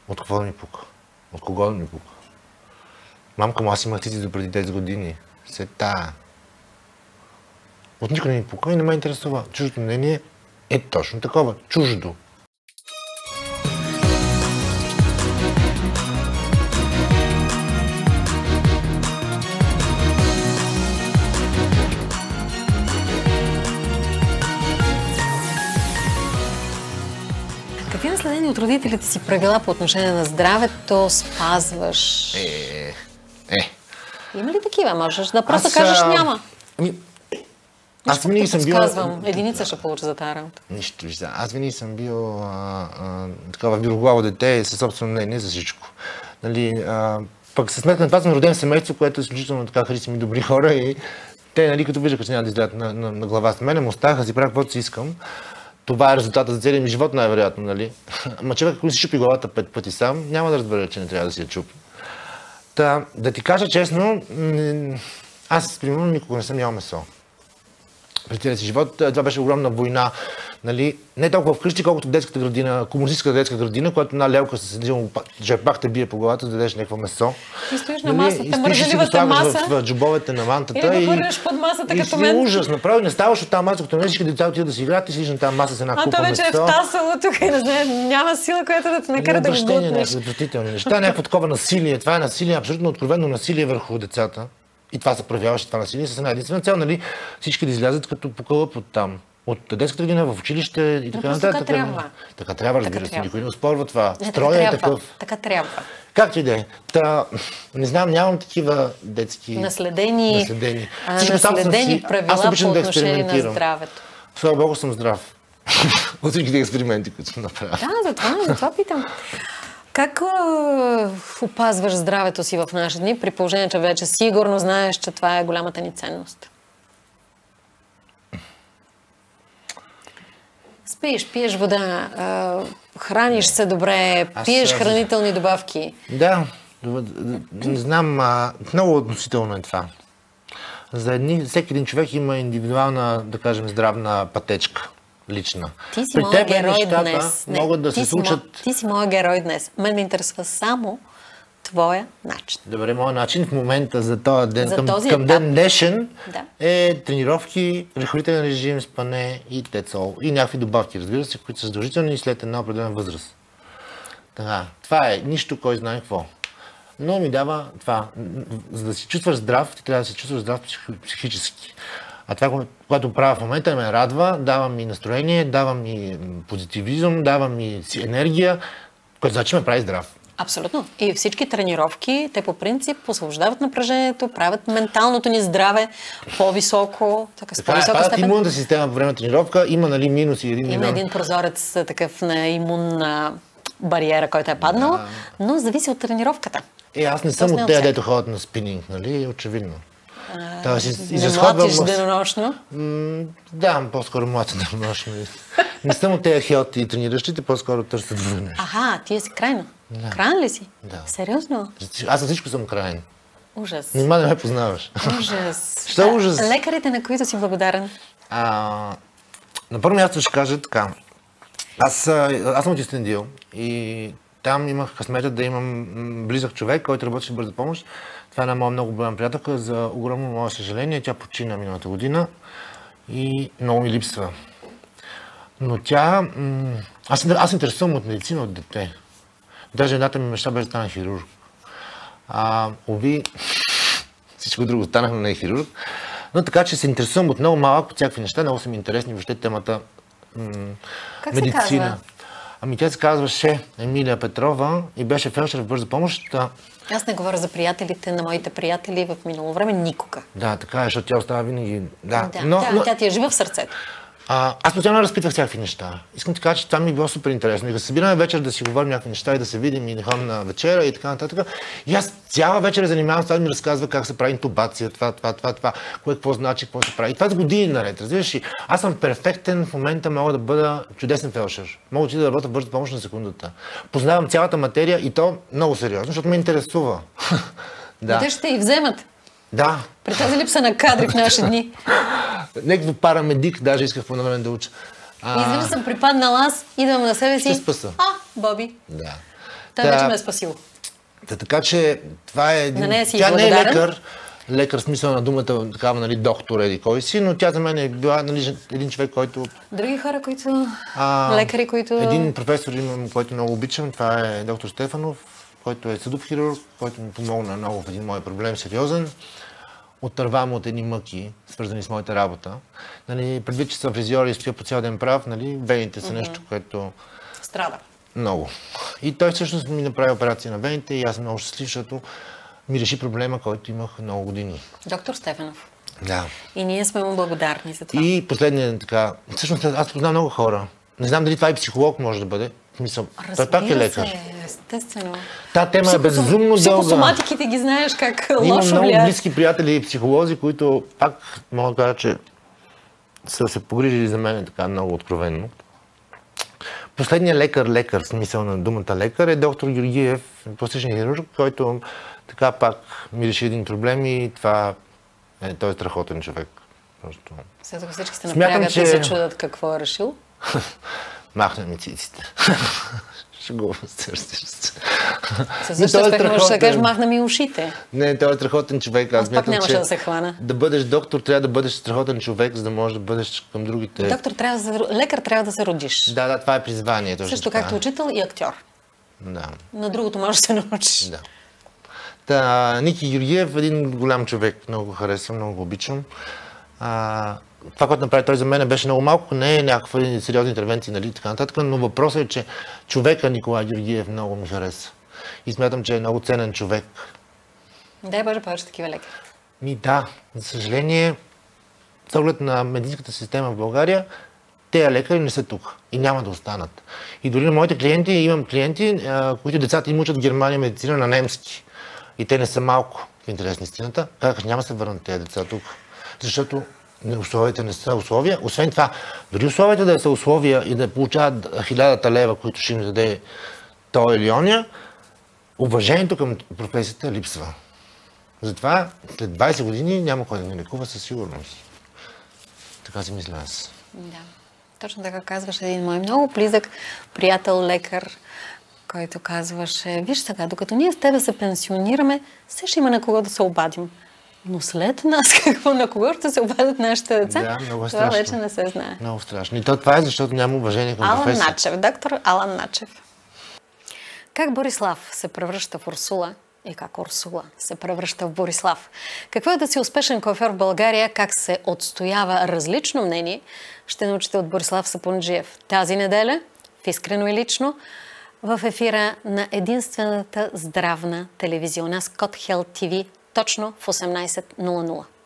От какво да ми пука? От кого да ми пука? Мамка му, аз имах цици до преди 10 години. Сета. От никой не ми пука и не ме интересува. Чуждото мнение е точно такова. Чуждо. Какви наследени от родителите си правила по отношение на здравето спазваш? Има ли такива? Можеш да просто кажеш няма. Аз винаги съм бил... Единица ще получа за тази работа. Нищо, вижда. Аз винаги съм бил такова вироглаво дете със собствено мнение за всичко. Нали, пък със сметка на това съм роден в семейство, което е изключително така харисими добри хора и те, нали, като виждаха, че няма да излядат на глава с мене, му оставаха си правя каквото си искам. Това е резултата за целия ми живот, най-вероятно, нали? Ама човек, ако си чупи главата 5 пъти сам, няма да разбере, че не трябва да си я чупи. Да ти кажа честно, аз, примерно, никога не съм ял месо. През целия си живот това беше огромна война, нали? Не толкова вкъщи, колкото в детската градина, комунистическата детска градина, когато една лелка се седи, джерпак те бие по главата, да дадеш някаква месо. И стоиш на масата, мързеливата маса. В джобовете на мантата и да хвърляш под масата като мен. Ужас, направо не ставаш от тази маса, като не всички деца отидат да си играят и си на тази маса с една купа месо. А то вече е втасало тук и не знае, няма сила, която да те накара да го глътнеш. Някакви отвратителни неща, някакво такова насилие. Това е насилие, абсолютно откровено насилие върху децата. И това се проявяваше, това насилие, с една единствена цел, нали, всички да излязат като по кълъп от там. От детската градина в училище и така нататък. Така трябва, разбира се, никой не оспорва това. Строя е такъв. Така трябва. Както и да е. Не знам, нямам такива детски... Наследени правила по отношение на здравето. Слава Богу, съм здрав. От всичките експерименти, които съм направил. Да, затова питам. Как опазваш здравето си в наши дни, при положение, че вече сигурно знаеш, че това е голямата ни ценност? Спиш, пиеш вода, храниш се добре, пиеш хранителни добавки. Да, не знам, много относително е това. Всеки един човек има индивидуална, да кажем, здравна пътечка. Лична. Ти си моя герой днес. Могат да се случат... Ти си моя герой днес. Мен ме интересува само твоя начин. Добре, моят начин в момента за този ден, към ден днешен е тренировки, рехабилитетен режим, спане и тецол. И някакви добавки, разбира се, които са задължителни след една определена възраст. Това е нищо, кой знае какво. Но ми дава това. За да си чувстваш здрав, ти трябва да се чувстваш здрав психически. А това, което правя в момента, ме радва, дава ми настроение, дава ми позитивизъм, дава ми енергия, което значи ме прави здрав. Абсолютно. И всички тренировки, те по принцип освобождават напрежението, правят менталното ни здраве по-високо, с по-висока степен. Имунната система по време на тренировка има, нали, минуси 1 милион. Има един прозорец такъв на имунна бариера, който е паднал, но зависи от тренировката. Аз не съм от тези, дето ходят на спининг, нали, очевидно. Не млатиш денонощно? Да, по-скоро млатя денонощно. Не съм от тези хелти трениращите, по-скоро търсят върне. Ти си крайно. Краен ли си? Да. Сериозно? Аз за всичко съм краен. Ужас. Нима не ме познаваш. Ужас. Що ужас? Лекарите, на които си благодарен? На първо място ще кажа така. Аз съм от Кюстендил и там имах късмета да имам близък човек, който работеше в бърза помощ. Това е една моя много голяма приятелка. За огромно мое съжаление, тя почина миналата година и много ми липсва. Но тя... Аз се интересувам от медицина от дете. Даже едната ми мечта беше да стана хирург. Всичко друго станах, но не е хирург. Но така, че се интересувам от много малък от всякакви неща. Много са ми интересни въобще темата медицина. Как се казва? Тя се казваше Емилия Петрова и беше фелдшер в бърза помощ. Аз не говоря за приятелите на моите приятели в минало време никога. Да, така е, защото тя остава винаги... Тя ти е жива в сърцето. Аз постоянно разпитвах всякакви неща. Искам да кажа, че това ми е било супер интересно. И да се събираме вечер да си говорим някакви неща и да се видим и да ходим на вечера и така нататък. И аз цяла вечер занимавам с това да ми разказва как се прави интубация, това, какво значи, какво се прави. И това с години наред, разбираш ли? Аз съм перфектен, в момента мога да бъда чудесен фелдшер. Мога да работя в бърза помощ на секундата. Познавам цялата материя и то много сериозно, защото ме интересува. Да. Те ще и вземат. Да. При тази липса на кадри в наши дни. Някакво парамедик, даже исках по-навремен да уча. Изведнъж съм припаднал аз, идвам на себе си. Ще спаса. Боби. Да. Той вече ме е спасил. Така че това е... Тя не е лекар в смисъл на думата, такава, нали, доктор еди кой си, но тя за мен е била, нали, един човек, който... Други хора, които... лекари, които... Един професор имам, който много обичам, това е доктор Стефанов, който е съдов хирург, който ми помогна много в един мой проблем, сериозен. Отърва му от едни мъки, свързани с моята работа. Нали, предвид, че съм фризьор и стоя по цял ден прав, нали, вените са нещо, което... Страда. Много. И той всъщност ми направи операция на вените и аз съм много щастлив, защото ми реши проблема, който имах много години. Доктор Стефанов. Да. И ние сме му благодарни за това. И последния така... Всъщност аз познавам много хора. Не знам дали това и психолог може да бъде. Мисля, той пак е лекар. Се, естествено. Та тема е безумно дълга. Психосоматиките ги знаеш как лошо влияят. Имам много близки приятели и психолози, които пак мога да кажа, че са се погрижили за мен така много откровенно. Последният лекар, в смисъл на думата лекар, е доктор Георгиев, пластичен хирург, който така пак ми реши един проблем и това е, той е страхотен човек. Просто... След като всички се напрягат и се чудят какво е решил? Махна ми циците. Шегувам се. Със същия успех можеш да кажеш, махна ми ушите. Не, той е страхотен човек. Аз пак нямаше да се хвана. Да бъдеш доктор, трябва да бъдеш страхотен човек, за да можеш да бъдеш към другите. Лекар трябва да се родиш. Да, това е призвание. Също както учител и актьор. Да. На другото можеш да се научиш. Да. Та, Ники Георгиев е един голям човек. Много го харесвам, много го обичам. Това, което направи той за мен беше много малко, не е някакви сериозни интервенции, нали, така нататък, но въпросът е, че човека Николай Георгиев много ми хареса. И смятам, че е много ценен човек. Дай Боже повече такива лекари. Да, за съжаление, с оглед на медицинската система в България, тези лекари не са тук и няма да останат. И дори на моите клиенти, имам клиенти, които децата им учат в Германия медицина на немски. И те не са малко, в интерес на истината. Казаха, няма се върнат тези деца тук. Защото условията не са условия. Освен това, дори условията да са условия и да получават 1000 лева, които ще им даде той или оня, уважението към професията липсва. Затова след 20 години няма кой да ни лекува със сигурност. Така си мисля аз. Да. Точно така казваше един мой много близък приятел, лекар, който казваше, виж сега, докато ние с тебе се пенсионираме, все ще има на кого да се обадим. Но след нас, какво, на кого ще се обадят нашите деца, да, много това вече не се знае. Много страшно. И това е, защото няма уважение към професията. Алан Начев, доктор Алан Начев. Как Борислав се превръща в Урсула и как Урсула се превръща в Борислав? Какво е да си успешен коафьор в България, как се отстоява различно мнение, ще научите от Борислав Сапунджиев тази неделя, в Искрено и лично, в ефира на единствената здравна телевизия у нас, Код Хелт ТВ, точно в 18:00.